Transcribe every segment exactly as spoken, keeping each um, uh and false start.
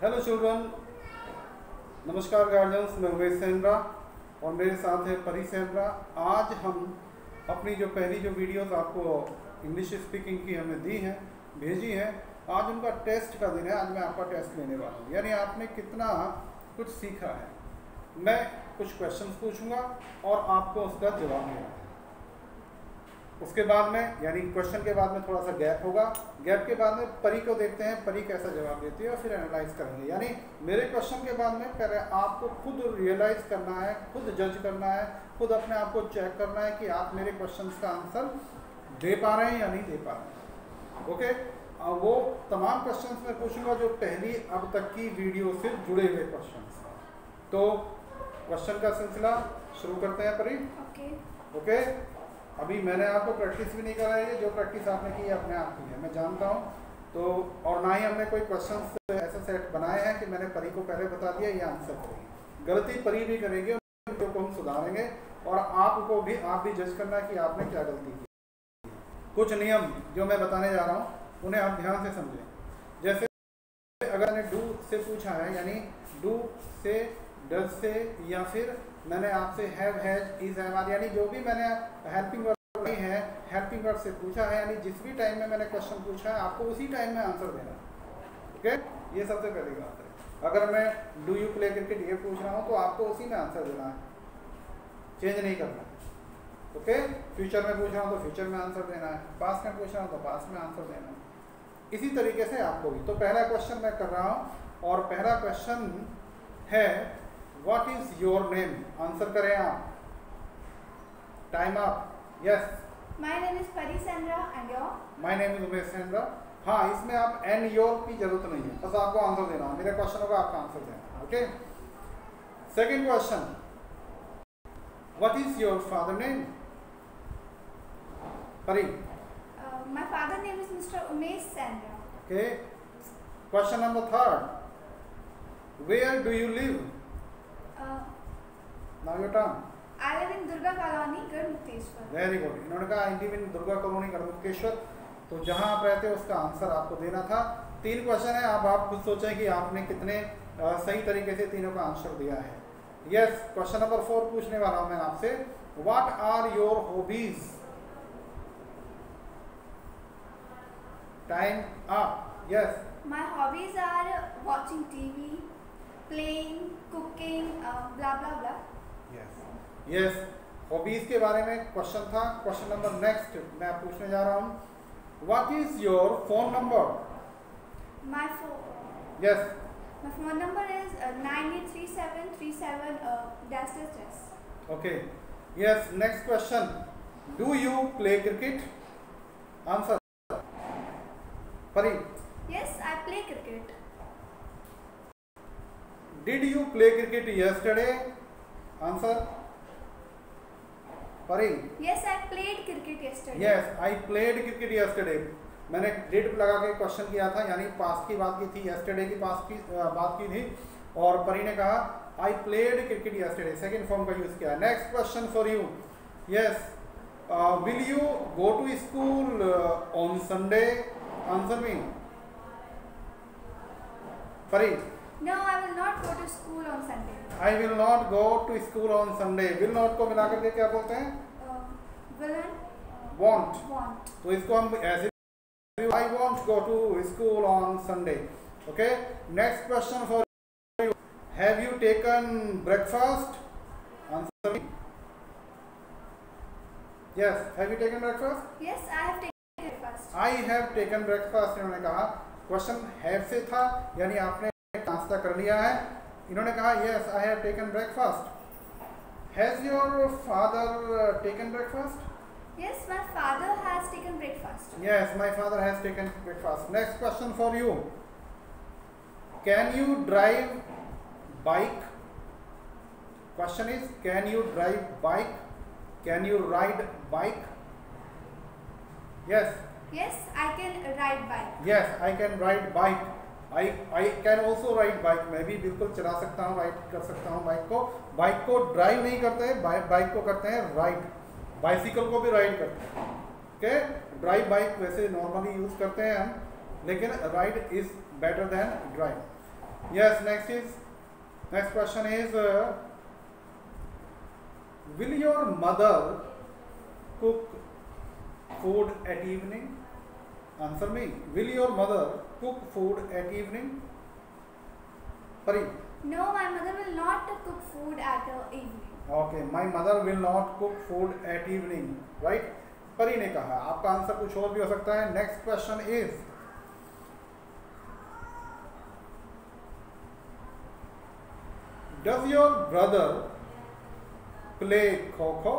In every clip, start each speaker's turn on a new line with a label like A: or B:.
A: Hello children, नमस्कार guardians. मैं उमेश सेंद्रा और मेरे साथ है परी सेंद्रा। आज हम अपनी जो पहली जो वीडियोस आपको इंग्लिश स्पीकिंग की हमने दी हैं, भेजी हैं, आज उनका टेस्ट का दिन है। आज मैं आपका टेस्ट लेने वाला हूँ, यानी आपने कितना कुछ सीखा है। मैं कुछ क्वेश्चंस पूछूंगा और आपको उसका जवाब देना है। उसके बाद में, यानी क्वेश्चन के बाद में थोड़ा सा गैप होगा। गैप के बाद में परी को देखते हैं, परी कैसा जवाब देती है और फिर एनालाइज करेंगे। यानी मेरे क्वेश्चन के बाद में पहले आपको खुद रियलाइज करना है, खुद जज करना है, खुद अपने आप को चेक करना है कि आप मेरे क्वेश्चंस का आंसर दे पा रहे हैं या नहीं दे पा रहे हैं। ओके, वो तमाम क्वेश्चंस मैं पूछूंगा जो पहली अब तक की वीडियो से जुड़े हुए क्वेश्चंस। तो क्वेश्चन का सिलसिला शुरू करते हैं परी।
B: ओके
A: ओके अभी मैंने आपको प्रैक्टिस भी नहीं कराई है, जो प्रैक्टिस आपने की है अपने आप की है, मैं जानता हूँ। तो और ना ही हमने कोई क्वेश्चंस ऐसे सेट बनाए हैं कि मैंने परी को पहले बता दिया ये आंसर करेगी। गलती परी भी करेंगे, उनको को हम सुधारेंगे और आपको भी आप भी जज करना कि आपने क्या गलती की। कुछ नियम जो मैं बताने जा रहा हूँ उन्हें आप ध्यान से समझें। जैसे अगर मैंने डू से पूछा है, यानी डू से, डज से, या फिर मैंने आपसे have, has, is, have, are, यानी जो भी मैंने हेल्पिंग वर्ब नहीं है, हेल्पिंग वर्ब से पूछा है, यानी जिस भी टाइम में मैंने क्वेश्चन पूछा है आपको उसी टाइम में आंसर देना है। ओके, ये सबसे पहली बात है। अगर मैं डू यू प्ले क्रिकेट ये पूछ रहा हूँ तो आपको उसी में आंसर देना है, चेंज नहीं करना। ओके, फ्यूचर में पूछ रहा हूँ तो फ्यूचर में आंसर देना है, पास्ट में पूछ रहा हूँ तो पास्ट में आंसर देना है। इसी तरीके से आपको भी। तो पहला क्वेश्चन मैं कर रहा हूँ और पहला क्वेश्चन है what is your name. Answer करें आप। Time up. Yes,
B: my name is Pari Sendra and your?
A: My name is Umesh Sendra. हाँ, इसमें आप एंड योर की जरूरत नहीं है, बस आपको आंसर देना है। मेरा क्वेश्चन होगा, आपका आंसर देना। Okay, second question, what is your father name. Pari.
B: My father name is mister Umesh Sendra.
A: Okay, question number third, where do you live. Now your turn.
B: I live in Durga colony, Garhmukteshwar.
A: Very good. इन्होंने कहा I live in Durga colony, Garhmukteshwar. तो जहां आप रहते हैं उसका answer आपको देना था। तीन क्वेश्चन है, अब आप खुद सोचें कि आपने कितने आ, सही तरीके से तीनों का आंसर दिया है। यस, क्वेश्चन नंबर फोर पूछने वाला हूं मैं आपसे, what are your hobbies. Time up. Yes,
B: my hobbies are watching TV, playing, cooking, blah blah blah.
A: Yes yes, hobbies के बारे में क्वेश्चन था। क्वेश्चन नंबर नेक्स्ट मैं पूछने जा रहा हूँ, what is your phone number.
B: My phone
A: yes,
B: my phone number is nine eight three seven three seven dash dash dash.
A: Okay. Yes, next question, do you play cricket. Answer Pari.
B: Yes, I play cricket.
A: Did you play cricket yesterday. Answer Pari.
B: Yes, I played cricket yesterday.
A: Yes, I played cricket yesterday. मैंने did लगा के question किया था, यानी past की बात की थी, यस्टरडे की पास्ट की बात की थी, और परी ने कहा I played cricket yesterday, second form का यूज किया। Next question for you. Yes, will you go to school on Sunday. Answer me Pari.
B: No, I will not go to school on Sunday.
A: I will not go to school on Sunday. Will not को मिलाकर के क्या बोलते हैं?
B: Uh, will not.
A: Want.
B: Want.
A: तो इसको हम ऐसे I won't go to school on Sunday. Okay. Next question for you. Have you taken breakfast? Answer me. Yes. Have you taken breakfast?
B: Yes, I have taken breakfast.
A: I have taken breakfast. इन्होंने कहा question have से था, यानी आपने नाश्ता कर लिया है। इन्होंने कहा yes, I have taken breakfast. Has your father taken breakfast?
B: Yes, my father has taken breakfast.
A: Yes, my father has taken breakfast. Next question for you. Can you drive bike? Question is, can you drive bike? Can you ride bike? Yes.
B: Yes, I can ride bike.
A: Yes, I can ride bike. I I can also ride bike. मैं भी बिल्कुल चला सकता हूँ, ride कर सकता हूँ bike को। बाइक को ड्राइव नहीं करते हैं, बाइक बाइक को करते हैं राइड। बाइसिकल को भी राइड करते हैं। ओके, ड्राइव बाइक वैसे नॉर्मली यूज करते हैं हम, लेकिन ride is better than drive. Yes, next is next question is uh, will your mother cook food at evening? Answer me. Will your mother cook food at evening? Pari.
B: No, my mother will not cook food at uh, evening.
A: Okay, my mother will not cook food at evening. Right? परी ने कहा. आपका answer कुछ और भी हो सकता है. Next question is does your brother play kho kho?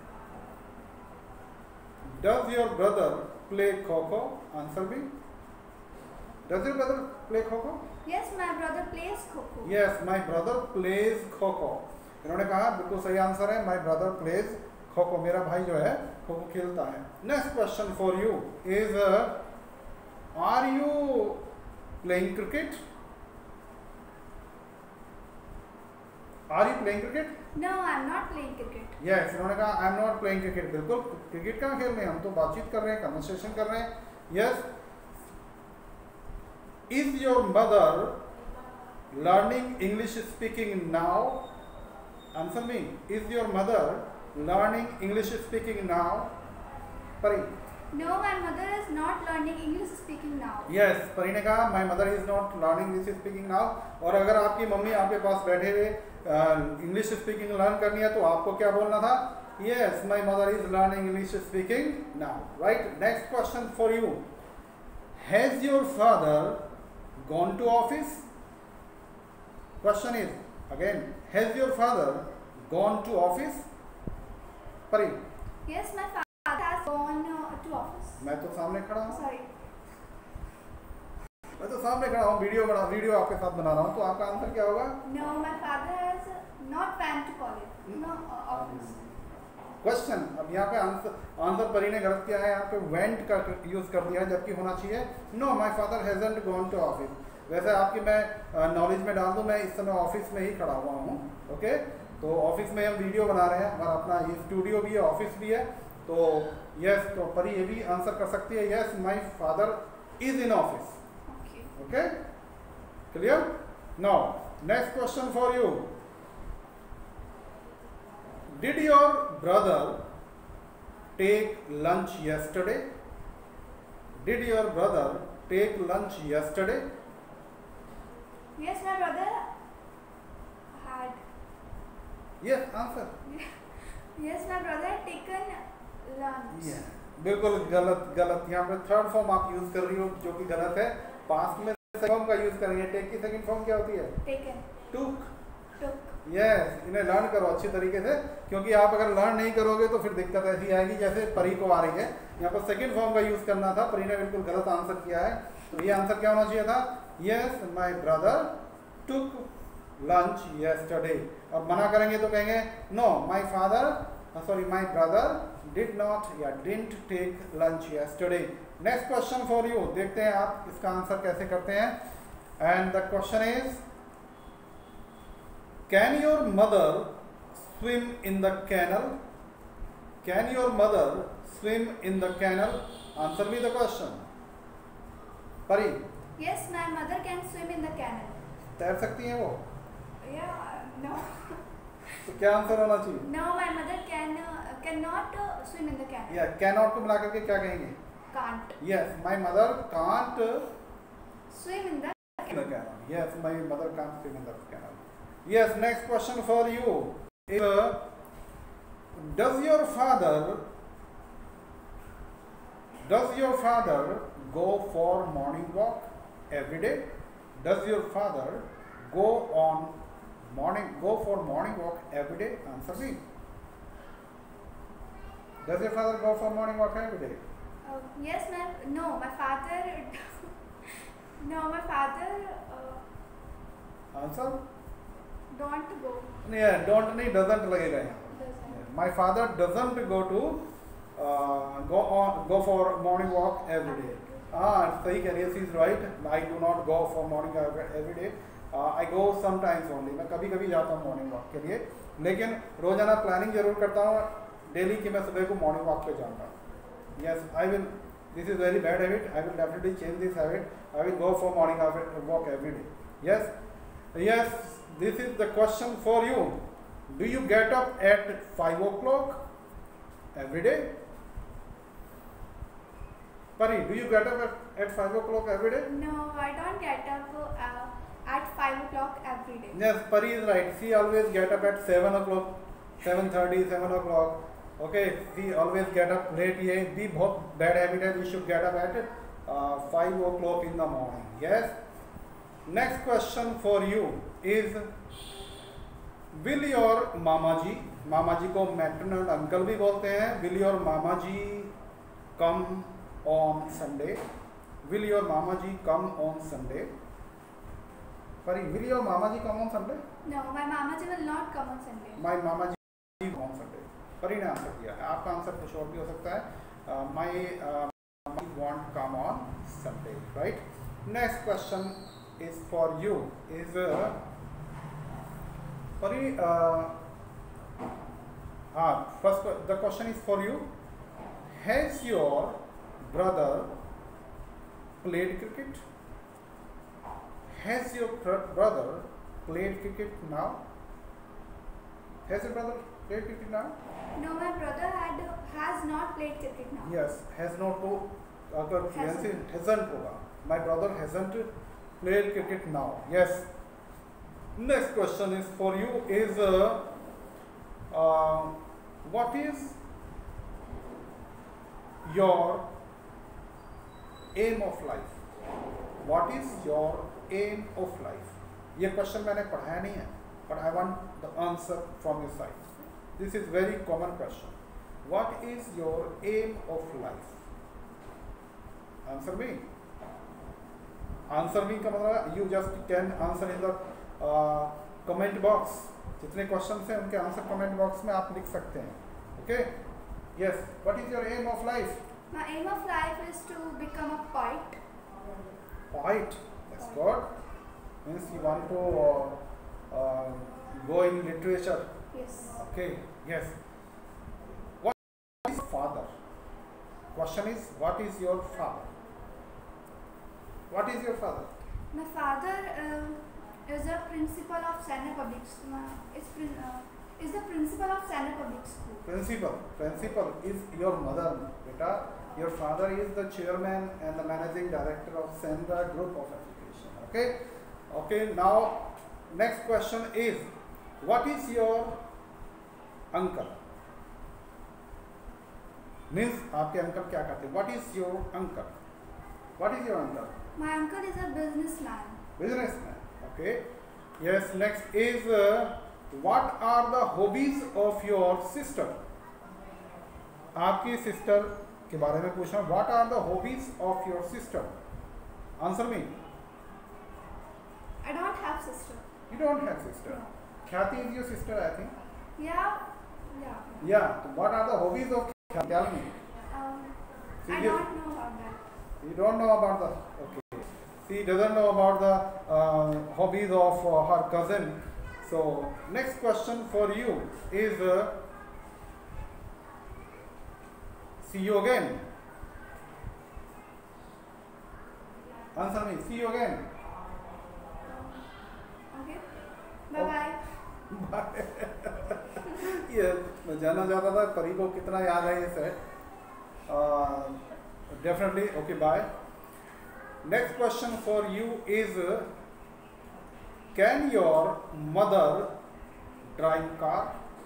A: Does your brother play kho खो? आंसर भी. Does your brother play kho खो?
B: Yes, my brother plays kho-kho.
A: Yes, my brother plays kho kho. इन्होंने कहा बिल्कुल सही आंसर है. My brother plays kho kho. मेरा भाई जो है खो खो खेलता है. Next question for you is are you playing cricket? Are you playing cricket?
B: No, I'm not playing cricket.
A: Yes, इन्होंने कहा I am not playing cricket. बिल्कुल, क्रिकेट कहाँ खेल रहे हैं हम? तो बातचीत कर रहे हैं, कन्वर्सेशन कर रहे हैं. Yes. Is your mother learning English speaking now? Answer me. Is your mother learning English speaking now? Pari.
B: No, my mother is not learning English speaking now.
A: Yes, परी ने कहा my mother is not learning English speaking now. और अगर आपकी mummy आपके पास बैठे हुए English speaking learn करनी है तो आपको क्या बोलना था? Yes, my mother is learning English speaking now. Right? Next question for you. Has your father gone to office? Question is again, has your father gone to office? Pari.
B: Yes, my father has gone uh, to office.
A: मैं तो सामने खड़ा हूँ.
B: Sorry.
A: मैं तो सामने खड़ा हूँ, वीडियो बना वीडियो आपके साथ बना रहा हूँ. तो आपका आंसर क्या होगा?
B: No, my father has not went to college. No, uh, office.
A: Question. अब यहाँ पे आंसर आंसर परी ने गलत किया है. यहाँ पे वेंट का यूज कर दिया है जबकि होना चाहिए no my father hasn't gone to office. वैसे आपकी मैं नॉलेज में डाल दूँ, मैं इस समय ऑफिस में ही खड़ा हुआ हूँ. ओके, तो ऑफिस में हम वीडियो बना रहे हैं. हमारा अपना ये स्टूडियो भी है, ऑफिस भी है. तो यस, तो परी ये भी आंसर कर सकती है. Yes, my father is in office.
B: Okay.
A: Okay, clear? Now next question for you. Did your brother take lunch yesterday? Did your brother take lunch yesterday?
B: Yes, my brother had.
A: Yes, answer.
B: Yes, my brother had taken lunch.
A: Yeah. बिल्कुल गलत गलत. यहाँ पे third form आप use कर रही हो जो कि गलत है. पास्ट में सेकंड फॉर्म का यूज कर रही है. टेक की सेकंड फॉर्म क्या होती है?
B: Taken.
A: टुक.
B: Took.
A: यस, इन्हें लर्न करो अच्छी तरीके से, क्योंकि आप अगर लर्न नहीं करोगे तो फिर दिक्कत ऐसी आएगी जैसे परी को आ रही है. यहाँ पर सेकंड फॉर्म का यूज करना था. परी ने बिल्कुल गलत आंसर किया है. तो ये आंसर क्या होना चाहिए था? Yes, my brother took lunch yesterday. और मना करेंगे तो कहेंगे no my father sorry my brother did not या didn't take lunch yesterday. Next question for you. देखते हैं आप इसका आंसर कैसे करते हैं. And the question is Can your mother swim in the canal? Can your mother swim in the canal? Answer me the question. Pari.
B: Yes, my mother can swim in the canal.
A: तैर सकती हैं वो?
B: Yeah, no.
A: तो क्या answer होना चाहिए?
B: No, my mother can uh, cannot uh, swim in the canal.
A: या cannot को मिला करके क्या कहेंगे?
B: Can't
A: Yes, my mother can't
B: swim in the
A: in the canal. Yes, my mother can't swim in the canal. Yes, next question for you is uh, does your father does your father go for morning walk every day? Does your father go on morning go for morning walk every day? Answer me. Does your father go for morning walk every day?
B: Uh, yes, my no, my father. No, my father uh,
A: Answer.
B: don't go.
A: Yeah, don't नहीं doesn't लगेगा यहाँ.
B: Doesn't.
A: My father doesn't go to uh, go on go for morning walk every day. हाँ, सही कह रही है. She is right. I do not go for morning walk every day. Uh, I go sometimes only. मैं कभी कभी जाता हूँ morning walk के लिए, लेकिन रोजाना प्लानिंग जरूर करता हूँ डेली कि मैं सुबह को morning walk पे जाऊँगा. Yes, I will. This is very bad habit. I will definitely change this habit. I will go for morning walk every day. Yes. Yes, this is the question for you. Do you get up at five o'clock every day? Pari, do you get up at, at five o'clock every day?
B: No, I don't get up uh, at five o'clock every day.
A: Yes, Pari is right. She always get up at seven o'clock, seven thirty, seven o'clock. Okay, she always get up late. ये भी बहुत bad habit है. We should get up at uh, five o'clock in the morning. Yes. Next question for you is, will your मामा जी, मामा जी को maternal uncle भी बोलते हैं. Will your mama ji come on Sunday? Will your mama ji come on Sunday? Pari, will your mama ji come on Sunday?
B: No, my mama ji will not come on Sunday.
A: My mama ji come on Sunday. परी ने answer दिया है. आपका answer कुछ और भी हो सकता है. uh, my uh, mama ji won't come on Sunday, right? Next question is for you. Is uh, Pari, uh, ah, first the question is for you. Has your brother played cricket? Has your brother played cricket now? Has your brother played cricket now?
B: No, my brother had has not played cricket now.
A: Yes, has not to अगर
B: Hasn't.
A: hasn't होगा. My brother hasn't played cricket now. Yes. Next question is for you. Is uh, uh, what is your aim of life? What is your aim of life? ये question मैंने पढ़ाया नहीं है, but I want the answer from your side. This is very common question. What is your aim of life? Answer me. Answer me का मतलब you just can answer in the uh, comment box. जितने questions हैं उनके answer comment box में आप लिख सकते हैं. Okay? Yes. What is your aim of life?
B: My aim of life is to become a poet.
A: Poet. That's good. Means you want to uh, uh, go in literature.
B: Yes.
A: Okay. Yes. What is father? Question is, what is your father? What is your father?
B: My father uh, is a principal of Sena Public School. Uh, is, prin uh, is the principal of Sena Public School.
A: Principal. Principal is your mother, beta. Your father is the chairman and the managing director of Senda Group of Education. Okay. Okay. Now, next question is, what is your uncle? Means आपके uncle क्या करते हैं? What is your uncle? What is your uncle?
B: My uncle is a businessman.
A: Businessman. Okay. Yes. Next is, uh, what are the hobbies of your sister? आपकी sister के बारे में पूछना. What are the hobbies of your sister? Answer me.
B: I don't have sister.
A: You don't have sister.
B: No.
A: Khyati is your sister, I think.
B: Yeah. Yeah.
A: Yeah. So what are the hobbies of Khyati? Tell me.
B: Um, I
A: Serious?
B: don't know about that.
A: You don't know about the. Okay. She doesn't know about the uh, hobbies of uh, her cousin. So next question for you is, uh, see you again. Answer me. See you again.
B: Okay. Bye bye.
A: ये मैं जानना चाहता था परी को कितना याद है ये set. Definitely. Okay. Bye. Next question for you is, uh, can your mother drive car?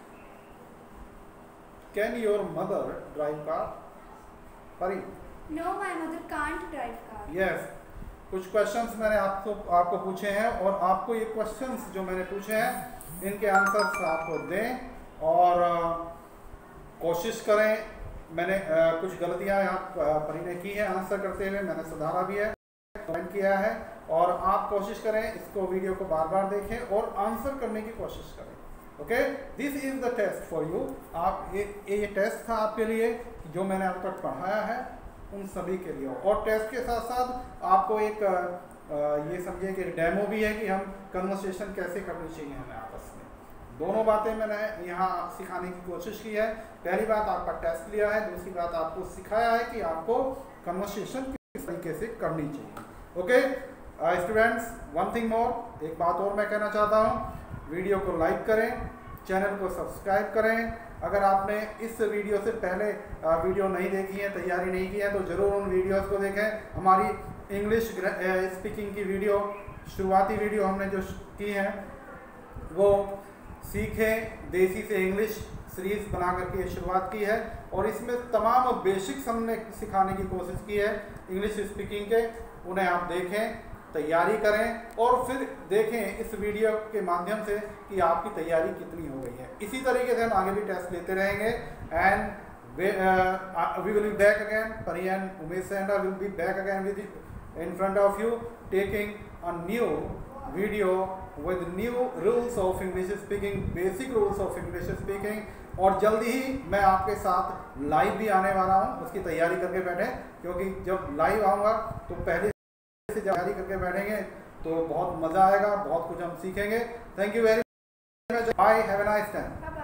A: Can your mother drive car? Pari.
B: No, my mother can't drive car.
A: Yes. कुछ क्वेश्चंस मैंने आपको आपको पूछे हैं और आपको ये क्वेश्चंस जो मैंने पूछे हैं इनके आंसर्स आपको दें और uh, कोशिश करें. मैंने uh, कुछ गलतियां यहाँ परी ने की है आंसर करते हुए, मैंने सुधारा भी है, कमेंट किया है, और आप कोशिश करें इसको वीडियो को बार बार देखें और आंसर करने की कोशिश करें. Okay. This is the test for you. आप ये ये टेस्ट था आपके लिए जो मैंने अब तक पढ़ाया है उन सभी के लिए. और टेस्ट के साथ साथ आपको एक आ, ये समझिए कि डेमो भी है कि हम कन्वर्सेशन कैसे करनी चाहिए हमें आपस में. दोनों बातें मैंने यहाँ सिखाने की कोशिश की है. पहली बात आपका टेस्ट लिया है, दूसरी बात आपको सिखाया है कि आपको कन्वर्सेशन किस तरीके से करनी चाहिए. Okay. Students, one thing more, एक बात और मैं कहना चाहता हूँ, वीडियो को लाइक करें, चैनल को सब्सक्राइब करें। अगर आपने इस वीडियो से पहले वीडियो नहीं देखी है, तैयारी नहीं की है, तो ज़रूर उन वीडियोस को देखें। हमारी इंग्लिश स्पीकिंग की वीडियो, शुरुआती वीडियो हमने जो की है वो सीखें देसी से इंग्लिश सीरीज़ बना करके शुरुआत की है, और इसमें तमाम बेसिक्स हमने सिखाने की कोशिश की है इंग्लिश स्पीकिंग के। उन्हें आप देखें, तैयारी करें, और फिर देखें इस वीडियो के माध्यम से कि आपकी तैयारी कितनी हो गई है। इसी तरीके से हम आगे भी टेस्ट लेते रहेंगे। And we will be back again, Pari and Umesh Senda will be back again with in front of you, taking a new video with new rules of English speaking, basic rules of English speaking. और जल्दी ही मैं आपके साथ live भी आने वाला हूँ, उसकी तैयारी करके बैठे, क्योंकि जब लाइव आऊँगा तो पहले से तैयारी करके बैठेंगे तो बहुत मज़ा आएगा, बहुत कुछ हम सीखेंगे। Thank you very much, bye, have a nice time.